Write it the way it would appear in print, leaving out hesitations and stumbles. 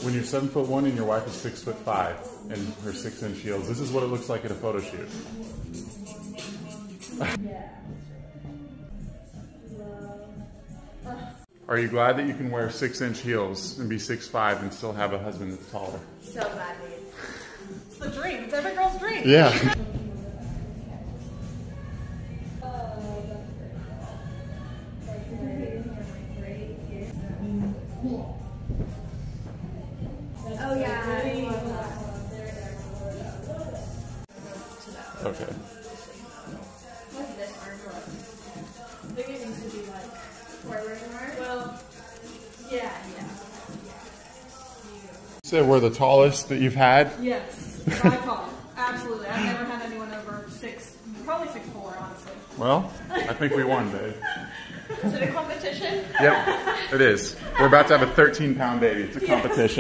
when you're 7'1" and your wife is 6'5" and her 6-inch heels, this is what it looks like at a photo shoot. Are you glad that you can wear 6-inch heels and be 6'5" and still have a husband that's taller? So glad, dude. It's the dream. It's every girl's dream. Yeah. Oh yeah. Okay. What's this arm look? I think it needs to be like forward more. Well, yeah. So we're the tallest that you've had? Yes, by far. Absolutely. I've never had anyone over 6, probably 6'4", honestly. Well, I think we won, babe. Is it a competition? Yep, it is. We're about to have a 13-pound baby. It's a competition.